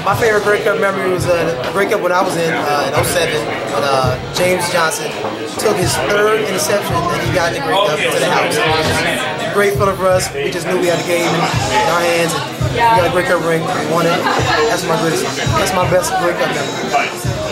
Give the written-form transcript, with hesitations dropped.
My favorite Grey Cup memory was a Grey Cup when I was in '07 when James Johnson took his third interception and he got the Grey Cup to the house. It was a great feeling for us. We just knew we had the game in our hands and we got a Grey Cup ring. We won it. That's my best Grey Cup memory.